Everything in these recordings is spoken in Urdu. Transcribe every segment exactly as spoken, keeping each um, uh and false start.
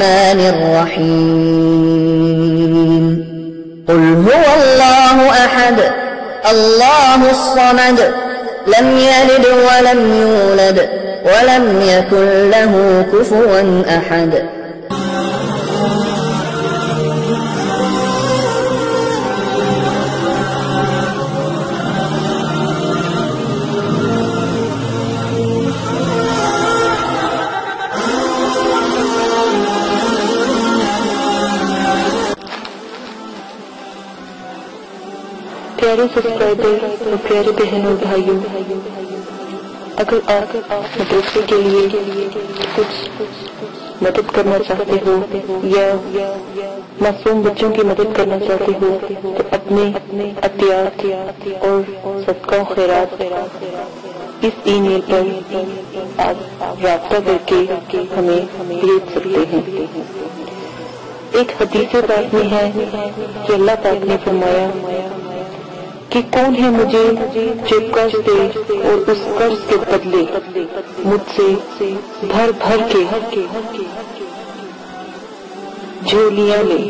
الرحمن الرحيم قل هو الله أحد الله الصمد لم يلد ولم يولد ولم يكن له كفوا أحد. پیارے سبسکرائبر اور پیارے بہنوں بھائیوں، اگر آپ مدرسے کے لیے کچھ مدد کرنا چاہتے ہو یا معصوم بچوں کی مدد کرنا چاہتے ہو تو اپنے عطیات اور صدقہ و خیرات اس ای میل پر آپ رابطہ کر کے ہمیں بھیج سکتے ہیں۔ ایک حدیث پاک میں ہے کہ اللہ پاک نے فرمایا کہ کون ہے مجھے جو قرض دے اور اس قرض کے بدلے مجھ سے بھر بھر کے جھولیاں لے،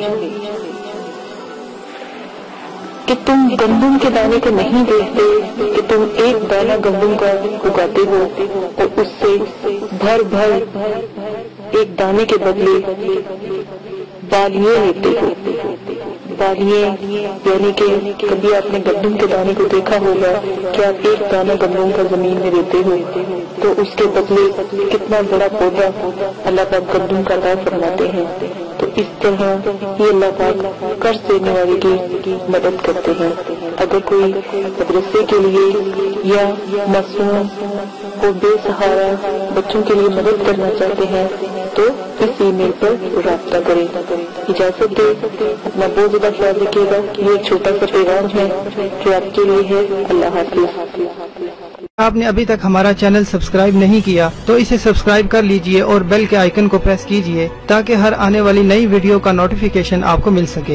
کہ تم گندم کے دانے کو نہیں دیکھتے کہ تم ایک دانہ گندم کا اگاتے ہو اور اس سے بھر بھر ایک دانے کے بدلے بالیاں لیتے ہو۔ بالیاں یعنی کہ کبھی آپ نے گندم کے دانے کو دیکھا ہوگا کہ آپ ایک دانہ گندم کا زمین میں دیتے ہو تو اس کے بدلے کتنا بڑا پودا اللہ پاک گندم کا عطا فرماتے ہیں۔ تو اس طرح یہ اللہ پاک قرض دینے والے کی مدد کرتے ہیں۔ اگر کوئی مدرسے کے لیے یا معصوم اور بے سہارا بچوں کے لیے مدد کرنا چاہتے ہیں تو اس ای میل پر رابطہ کریں۔ اجازت دے، اپنا بہت زیادہ خیال رکھیے گا۔ یہ ایک چھوٹا سا پیغام ہے جو آپ کے لیے ہے۔ اللہ حافظ۔ آپ نے ابھی تک ہمارا چینل سبسکرائب نہیں کیا تو اسے سبسکرائب کر لیجئے اور بیل کے آئیکن کو پریس کیجئے تاکہ ہر آنے والی نئی ویڈیو کا نوٹیفیکیشن آپ کو مل سکے۔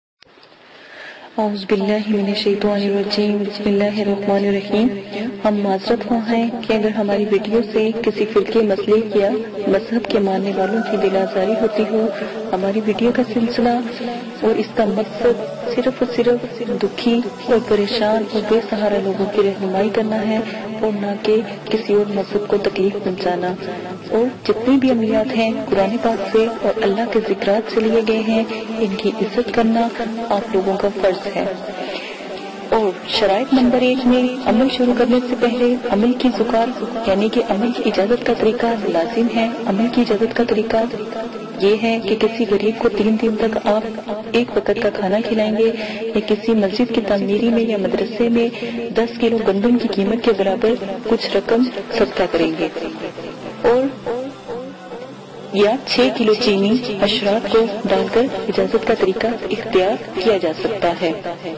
اعوذ باللہ من الشیطان الرجیم، بسم اللہ الرحمن الرحیم۔ ہم معذرت خواہ ہیں کہ اگر ہماری ویڈیو سے کسی فرقے مسلک یا مذہب کے ماننے والوں کی دل آزاری ہوتی ہو، ہماری ویڈیو کا سلسلہ اور اس کا مقصد صرف اور صرف دکھی اور پریشان اور بے سہارا لوگوں کی رہنمائی کرنا ہے اور نہ کہ کسی اور مذہب کو تکلیف پہنچانا۔ اور جتنے بھی عملیات ہیں قرآن پاک سے اور اللہ کے ذکرات سے لیے گئے ہیں، ان کی عزت کرنا آپ لوگوں کا فرض ہے۔ اور شرائط نمبر ایک میں عمل شروع کرنے سے پہلے عمل کی زکات یعنی کہ عمل کی اجازت کا طریقہ لازم ہے۔ عمل کی اجازت کا طریقہ یہ ہے کہ کسی غریب کو تین دن تک آپ ایک وقت کا کھانا کھلائیں گے یا کسی مسجد کی تعمیری میں یا مدرسے میں دس کلو گندم کی قیمت کے برابر کچھ رقم صدقہ کریں گے، اور یا چھ کلو چینی اشراف کو ڈال کر اجازت کا طریقہ اختیار کیا جا سکتا ہے۔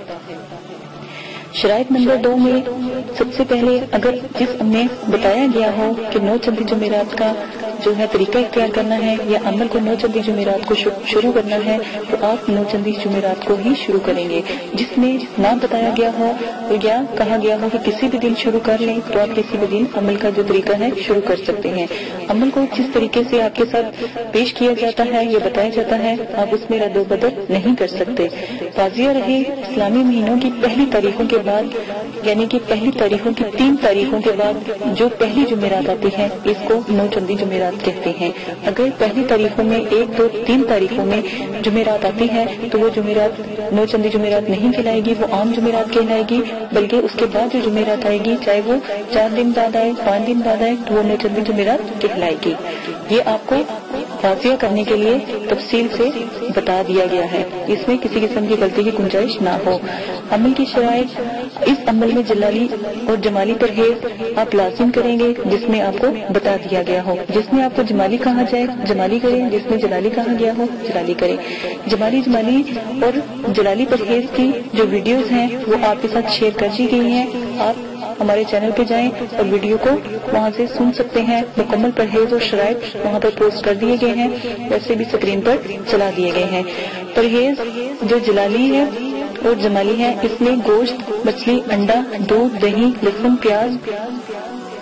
شرائط نمبر دو میں سب سے پہلے اگر جس میں بتایا گیا ہو کہ نو چندی جمعرات کا جو ہے طریقہ اختیار کرنا ہے یا عمل کو نو چندی جمعرات کو شروع کرنا ہے تو آپ نو چندی جمعرات کو ہی شروع کریں گے۔ جس میں نہ بتایا گیا ہو یا کہا گیا ہو کہ کسی بھی دن شروع کر لیں تو آپ کسی بھی دن عمل کا جو طریقہ ہے شروع کر سکتے ہیں۔ عمل کو جس طریقے سے آپ کے ساتھ پیش کیا جاتا ہے یا بتایا جاتا ہے آپ اس میں رد و بدل نہیں کر سکتے۔ واضح رہے، اسلامی مہینوں کی پہلی تاریخوں کے بعد یعنی کہ پہلی تاریخوں کی تین تاریخوں کے بعد جو پہلی جمعرات آتی ہے اس کو نو چندی جمعرات کہتے ہیں۔ اگر پہلی تاریخوں میں ایک دو تین تاریخوں میں جمعرات آتی ہے تو وہ جمعرات نو چندی جمعرات نہیں کہلائے گی، وہ عام جمعرات کہلائے گی، بلکہ اس کے بعد جو جمعرات آئے گی چاہے وہ چار دن بعد آئے پانچ دن بعد آئے تو وہ نو چندی جمعرات کہلائے گی۔ یہ آپ کو واضح کرنے کے لیے تفصیل سے بتا دیا گیا ہے، اس میں کسی قسم کی غلطی کی گنجائش نہ ہو۔ عمل کی شرائط، اس عمل میں جلالی اور جمالی پرہیز آپ لازم کریں گے جس میں آپ کو بتا دیا گیا ہو۔ جس میں آپ کو جمالی کہا جائے جمالی کریں، جس میں جلالی کہا گیا ہو جلالی کریں۔ جمالی جمالی اور جلالی پرہیز کی جو ویڈیوز ہیں وہ آپ کے ساتھ شیئر کر دی گئی ہیں، آپ ہمارے چینل پہ جائیں اور ویڈیو کو وہاں سے سن سکتے ہیں۔ مکمل پرہیز اور شرائط وہاں پر پوسٹ کر دیے گئے ہیں، ویسے بھی اسکرین پر چلا دیے گئے ہیں۔ پرہیز جو جلالی ہے اور جمالی ہے، اس میں گوشت، مچھلی، انڈا، دودھ، دہی، لہسن، پیاز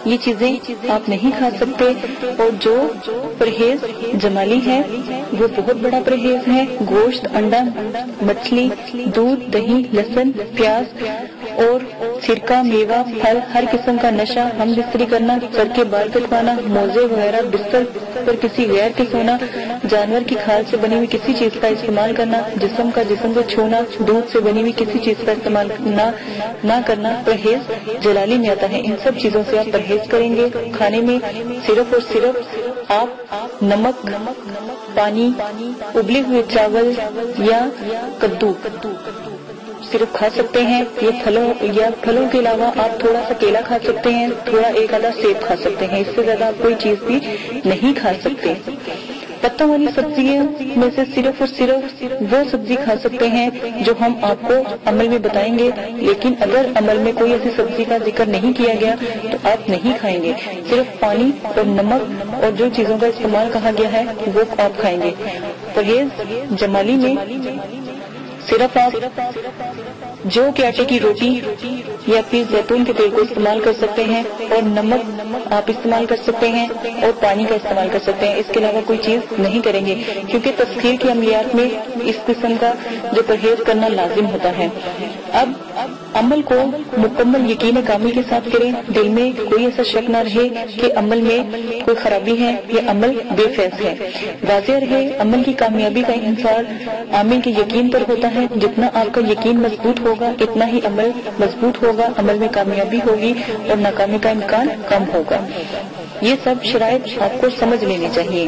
یہ چیزیں آپ نہیں کھا سکتے، اور جو پرہیز جمالی ہے وہ بہت بڑا پرہیز ہے۔ گوشت، انڈا، مچھلی، دودھ، دہی، لہسن، پیاز اور سرکہ، میوہ، پھل، ہر قسم کا نشہ، ہم بستری کرنا، سر کے بال کٹوانا، موزے وغیرہ، بستر پر کسی غیر کے سونا، جانور کی کھال سے بنی ہوئی کسی چیز کا استعمال کرنا، جسم کا جسم کو چھونا، دودھ سے بنی ہوئی کسی چیز کا استعمال نہ نہ کرنا پرہیز جلالی میں آتا ہے۔ ان سب چیزوں سے آپ پرہیز کریں گے۔ کھانے میں صرف اور صرف آپ نمک، پانی، ابلے ہوئے چاول یا کدو صرف کھا سکتے ہیں۔ یہ پھلوں یا پھلوں کے علاوہ آپ تھوڑا سا کیلا کھا سکتے ہیں، تھوڑا ایک آدھا سیب کھا سکتے ہیں، اس سے زیادہ آپ کوئی چیز بھی نہیں کھا سکتے۔ پتوں والی سبزیوں میں سے صرف اور صرف وہ سبزی کھا سکتے ہیں جو ہم آپ کو عمل میں بتائیں گے، لیکن اگر عمل میں کوئی ایسی سبزی کا ذکر نہیں کیا گیا تو آپ نہیں کھائیں گے۔ صرف پانی اور نمک اور جو چیزوں کا استعمال کہا گیا ہے وہ آپ کھائیں گے۔ پرہیز جمالی میں صرف آپ جو کہ آٹے کی روٹی یا پھر زیتون کے تیل کو استعمال کر سکتے ہیں، اور نمک آپ استعمال کر سکتے ہیں، اور پانی کا استعمال کر سکتے ہیں۔ اس کے علاوہ کوئی چیز نہیں کریں گے، کیونکہ تسخیر کی عملیات میں اس قسم کا جو پرہیز کرنا لازم ہوتا ہے۔ اب عمل کو مکمل یقین کامل کے ساتھ کریں، دل میں کوئی ایسا شک نہ رہے کہ عمل میں کوئی خرابی ہے یا عمل بے فیض ہے۔ واضح رہے عمل کی کامیابی کا انحصار عامل کے یقین پر ہوتا ہے۔ جتنا آپ کا یقین مضبوط ہوگا اتنا ہی عمل مضبوط ہوگا، عمل میں کامیابی ہوگی اور ناکامی کا امکان کم ہوگا۔ یہ سب شرائط آپ کو سمجھ لینی چاہیے۔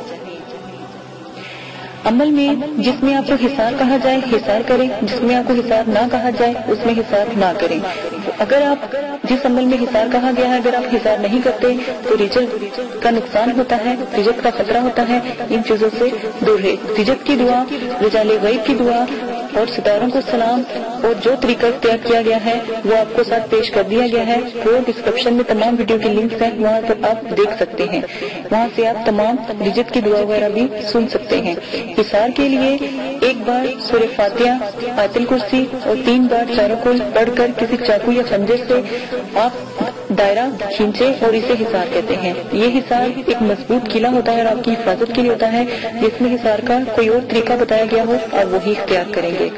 عمل میں جس میں آپ کو حصار کہا جائے حصار کریں، جس میں آپ کو حصار نہ کہا جائے اس میں حصار نہ کریں۔ اگر آپ جس عمل میں حصار کہا گیا ہے اگر آپ حصار نہیں کرتے تو رجت کا نقصان ہوتا ہے، رجت کا خطرہ ہوتا ہے۔ ان چیزوں سے دور ہے۔ رجت کی دعا، رجال غیب کی دعا اور ستاروں کو سلام اور جو طریقہ اختیار کیا گیا ہے وہ آپ کو ساتھ پیش کر دیا گیا ہے۔ وہ ڈسکرپشن میں تمام ویڈیو کے لنکس ہیں، وہاں پر آپ دیکھ سکتے ہیں، وہاں سے آپ تمام رجت کی دعا وغیرہ بھی سن سکتے ہیں۔ حصار کے لیے ایک بار سورہ فاتحہ، آیت الکرسی اور تین بار چاروں کل پڑھ کر کسی چاقو یا خنجر سے آپ دائرہ کھینچے اور اسے حصار کہتے ہیں۔ یہ حصار ایک مضبوط قلعہ ہوتا ہے اور آپ کی حفاظت کے لیے ہوتا ہے۔ جس میں حصار کا کوئی اور طریقہ بتایا گیا ہو آپ وہی اختیار کریں گے۔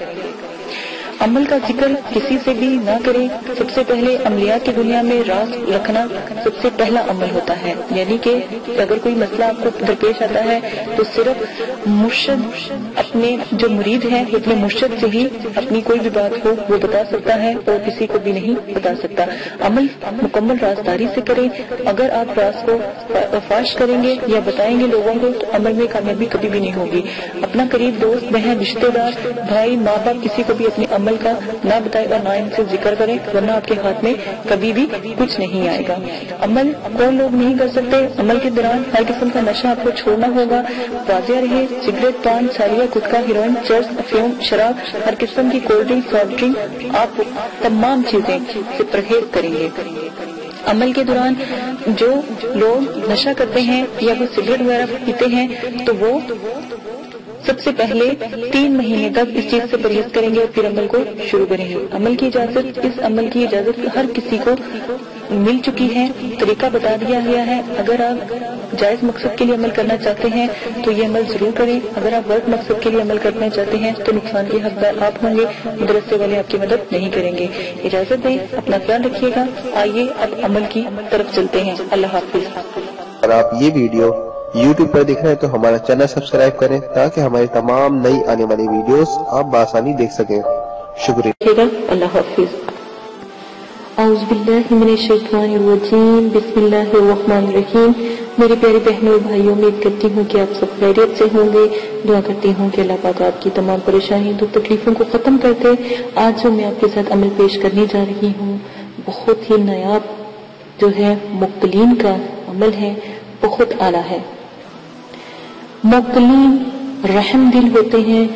عمل کا ذکر کسی سے بھی نہ کریں۔ سب سے پہلے عملیات کی دنیا میں راز رکھنا سب سے پہلا عمل ہوتا ہے، یعنی کہ اگر کوئی مسئلہ آپ کو درپیش آتا ہے تو صرف مرشد اپنے جو مرید ہے اپنے مرشد سے ہی اپنی کوئی بھی بات ہو وہ بتا سکتا ہے اور کسی کو بھی نہیں بتا سکتا۔ عمل مکمل رازداری سے کریں۔ اگر آپ راز کو فاش کریں گے یا بتائیں گے لوگوں کو تو عمل میں کامیابی کبھی بھی نہیں ہوگی۔ اپنا قریب دوست، بہن، رشتے دار، بھائی، ماں باپ کسی کو بھی اپنے عمل کا نہ بتائے اور نہ ان سے ذکر کریں، ورنہ آپ کے ہاتھ میں کبھی بھی کچھ نہیں آئے گا۔ عمل کون لوگ نہیں کر سکتے؟ عمل کے دوران ہر قسم کا نشہ آپ کو چھوڑنا ہوگا۔ واضح رہے سگریٹ، پان، سالیہ، گٹکا، ہیروئن، چرس، افیون، شراب، ہر قسم کی کولڈ ڈرنک، سافٹ ڈرنک، آپ تمام چیزیں سے پرہیز کریں گے۔ عمل کے دوران جو لوگ نشہ کرتے ہیں یا وہ سگریٹ وغیرہ پیتے ہیں تو وہ سب سے پہلے تین مہینے تک اس چیز سے پرہیز کریں گے اور پھر عمل کو شروع کریں گے۔ عمل کی اجازت اس عمل کی اجازت ہر کسی کو مل چکی ہے، طریقہ بتا دیا گیا ہے۔ اگر آپ جائز مقصد کے لیے عمل کرنا چاہتے ہیں تو یہ عمل ضرور کریں۔ اگر آپ غلط مقصد کے لیے عمل کرنا چاہتے ہیں تو نقصان کے حقدار آپ ہوں گے، مدرسے والے آپ کی مدد نہیں کریں گے۔ اجازت دیں، اپنا خیال رکھیے گا۔ آئیے اب عمل کی طرف چلتے ہیں۔ اللہ حافظ۔ اگر آپ یہ ویڈیو یوٹیوب پر دیکھ رہے ہیں تو ہمارا چینل سبسکرائب کریں تاکہ ہماری تمام نئی آنے والی ویڈیوز آپ بآسانی دیکھ سکیں۔ شکریہ۔ اللہ حافظ۔ اعوذ باللہ من الشیطان الرجیم، بسم اللہ الرحمن الرحیم۔ میرے پیارے بہنوں اور بھائیوں، امید کرتی ہوں کہ آپ سب خیریت سے ہوں گے۔ دعا کرتی ہوں کہ اللہ پاک آپ کی تمام پریشانیوں دکھ تکلیفوں کو ختم کر دے۔ آج جو میں آپ کے ساتھ عمل پیش کرنے جا رہی ہوں بہت ہی نایاب جو ہے مبتلین کا عمل ہے، بہت اعلیٰ ہے۔ مبتلین رحم دل ہوتے ہیں،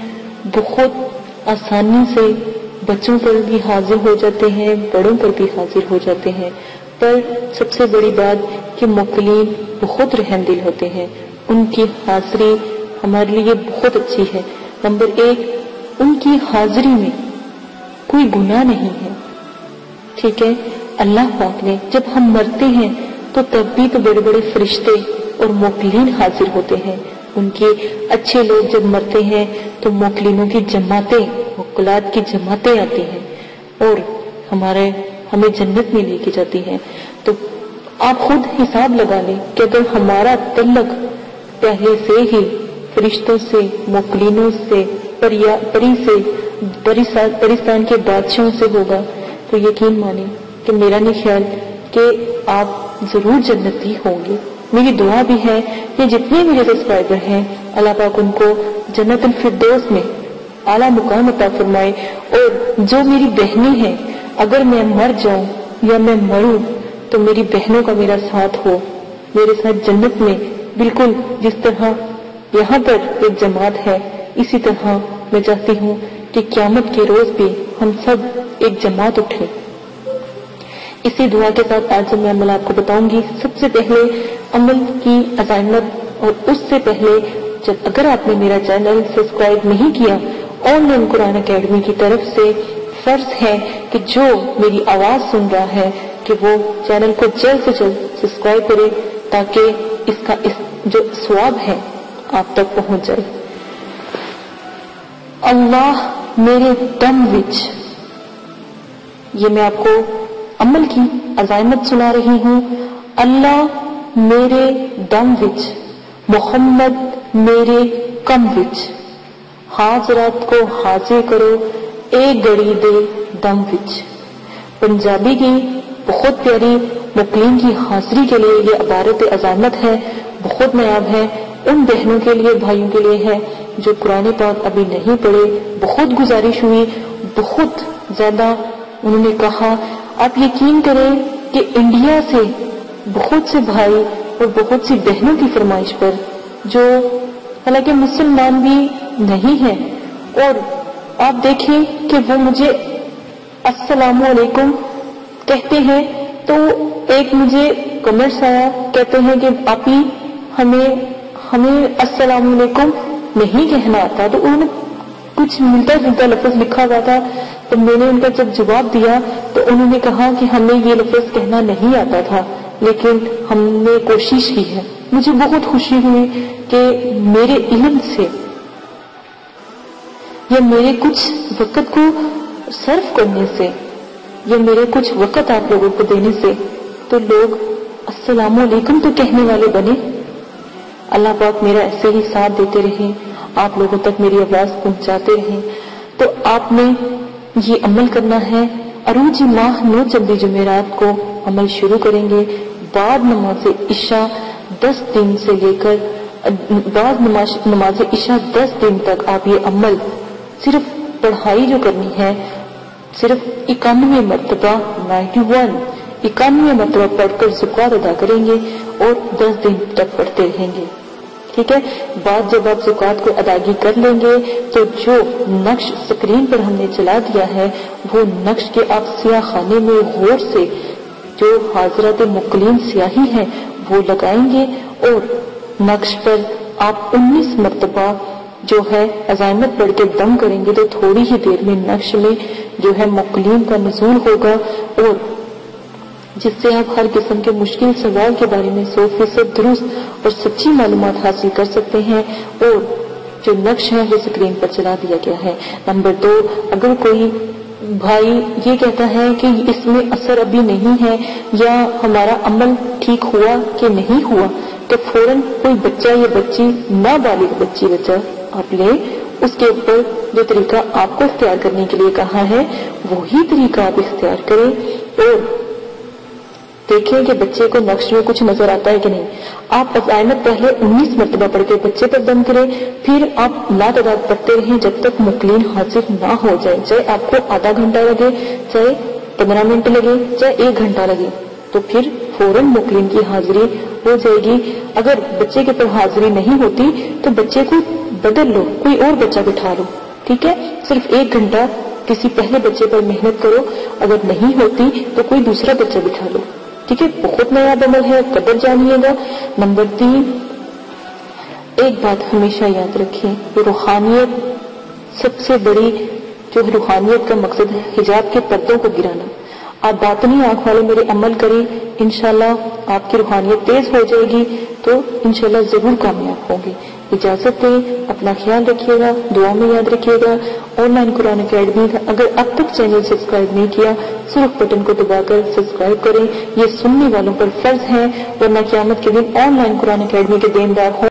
بہت آسانی سے بچوں پر بھی حاضر ہو جاتے ہیں، بڑوں پر بھی حاضر ہو جاتے ہیں، پر سب سے بڑی بات کہ مبتلین بہت رحم دل ہوتے ہیں۔ ان کی حاضری ہمارے لیے بہت اچھی ہے۔ نمبر ایک، ان کی حاضری میں کوئی گناہ نہیں ہے، ٹھیک ہے۔ اللہ پاک نے جب ہم مرتے ہیں تو تب بھی تو بڑے بڑے فرشتے اور موکلین حاضر ہوتے ہیں. ان کے اچھے لوگ جب مرتے ہیں تو موکلینوں کی جماعتیں، موکلات کی جماعتیں آتی ہیں اور ہمارے ہمیں جنت میں لے کے جاتی ہیں. تو آپ خود حساب لگا لیں کہ اگر ہمارا تعلق پہلے سے ہی فرشتوں سے، موکلینوں سے، پریا پری سے، پرستان کے بادشاہوں سے ہوگا تو یقین مانیں کہ میرا نہیں خیال کہ آپ ضرور جنتی ہوں گے. میری دعا بھی ہے کہ جتنے میرے سبسکرائبر ہیں اللہ پاک ان کو جنت الفردوس میں اعلیٰ مقام عطا فرمائے. اور جو میری بہنیں ہیں اگر میں مر جاؤں یا میں مروں تو میری بہنوں کا میرا ساتھ ہو میرے ساتھ جنت میں، بالکل جس طرح یہاں پر ایک جماعت ہے اسی طرح میں چاہتی ہوں کہ قیامت کے روز بھی ہم سب ایک جماعت اٹھیں. اسی دعا کے ساتھ آج میں عمل آپ کو بتاؤں گی. سب سے پہلے عمل کی عزائمت، اور اس سے پہلے جب اگر آپ نے میرا چینل سبسکرائب نہیں کیا، آن لائن قرآن اکیڈمی کی طرف سے فرض ہے کہ جو میری آواز سن رہا ہے کہ وہ چینل کو جلد سے جلد سبسکرائب کرے تاکہ اس کا اس جو ثواب ہے آپ تک پہنچ جائے. اللہ میرے دم وچ، یہ میں آپ کو عمل کی عزائمت سنا رہی ہوں. اللہ میرے دم وچ، محمد میرے کم وچ، حاضرات کو حاضر کرو ایک گھڑی دے دم وچ. پنجابی کی بہت پیاری موکلین کی حاضری کے لیے یہ عبارت عزائمت ہے، بہت نایاب ہے. ان بہنوں کے لیے، بھائیوں کے لیے ہے جو قرآن پاک ابھی نہیں پڑھے. بہت گزارش ہوئی، بہت زیادہ انہوں نے کہا. آپ یقین کریں کہ انڈیا سے بہت سے بھائی اور بہت سی بہنوں کی فرمائش پر، جو حالانکہ مسلمان بھی نہیں ہیں، اور آپ دیکھیں کہ وہ مجھے السلام علیکم کہتے ہیں تو ایک مجھے کمنٹس آیا، کہتے ہیں کہ آپ ہی ہمیں ہمیں السلام علیکم نہیں کہنا آتا. تو انہوں نے کچھ ملتا جلتا لفظ لکھا ہوا تھا تو میں نے ان کا جب جواب دیا تو انہوں نے کہا کہ ہمیں یہ لفظ کہنا نہیں آتا تھا لیکن ہم نے کوشش کی ہے. مجھے بہت خوشی ہوئی کہ میرے علم سے یا میرے کچھ وقت کو صرف کرنے سے یا میرے کچھ وقت آپ لوگوں کو دینے سے تو لوگ السلام علیکم تو کہنے والے بنے. اللہ پاک میرا ایسے ہی ساتھ دیتے رہے، آپ لوگوں تک میری آواز پہنچاتے رہیں. تو آپ نے یہ عمل کرنا ہے. عروج ماہ نو چندی جمعرات کو عمل شروع کریں گے. بعد نماز عشاء دس دن سے لے کر بعد نماز عشاء دس دن تک آپ یہ عمل صرف پڑھائی جو کرنی ہے صرف اکانوے مرتبہ نائنٹی ون اکانوے مرتبہ پڑھ کر زکوٰۃ ادا کریں گے اور دس دن تک پڑھتے رہیں گے. ٹھیک ہے. بعد جب آپ زکوٰۃ کو ادائیگی کر لیں گے تو جو نقش اسکرین پر ہم نے چلا دیا ہے وہ نقش کے آپ سیاہ خانے میں غور سے جو حاضرات مقلین سیاہی ہیں وہ لگائیں گے اور نقش پر آپ انیس مرتبہ جو ہے عزائمت پڑھ کے دم کریں گے تو تھوڑی ہی دیر میں نقش میں جو ہے مقلین کا نزول ہوگا اور جس سے آپ ہر قسم کے مشکل سوال کے بارے میں سو فیصد درست اور سچی معلومات حاصل کر سکتے ہیں. اور جو نقش ہے وہ اسکرین پر چلا دیا گیا ہے. نمبر دو، اگر کوئی بھائی یہ کہتا ہے کہ اس میں اثر ابھی نہیں ہے یا ہمارا عمل ٹھیک ہوا کہ نہیں ہوا تو فوراً کوئی بچہ یا بچی نابالغ بچی بچہ آپ لیں. اس کے اوپر جو طریقہ آپ کو اختیار کرنے کے لیے کہا ہے وہی طریقہ آپ اختیار کریں اور دیکھیں کہ بچے کو نقش میں کچھ نظر آتا ہے کہ نہیں. آپ عزائمت پہلے انیس مرتبہ پڑھ کے بچے پر دم کریں، پھر آپ لا تعداد پڑھتے رہیں جب تک مقلین حاضر نہ ہو جائے. چاہے آپ کو آدھا گھنٹہ لگے، چاہے پندرہ منٹ لگے، چاہے ایک گھنٹہ لگے، تو پھر فوراً مقلین کی حاضری ہو جائے گی. اگر بچے کے پر حاضری نہیں ہوتی تو بچے کو بدل لو، کوئی اور بچہ بٹھا لو. ٹھیک ہے. صرف ایک گھنٹہ کسی پہلے بچے پر محنت کرو، اگر نہیں ہوتی تو کوئی دوسرا بچہ بٹھا لو. ٹھیک ہے. بہت نیا عمل ہے، قدر جانیے گا. نمبر تین، ایک بات ہمیشہ یاد رکھیں، روحانیت سب سے بڑی جو روحانیت کا مقصد ہے حجاب کے پردوں کو گرانا. آپ باطنی آنکھ والے میرے عمل کریں، انشاءاللہ آپ کی روحانیت تیز ہو جائے گی تو انشاءاللہ ضرور کامیاب ہوگی۔ اجازت دیں، اپنا خیال رکھیے گا، دعا میں یاد رکھیے گا۔ آن لائن قرآن اکیڈمی اگر اب تک چینل سبسکرائب نہیں کیا، صرف بٹن کو دبا کر سبسکرائب کریں، یہ سننے والوں پر فرض ہے، ورنہ قیامت کے دن آن لائن قرآن اکیڈمی کے دیندار ہوں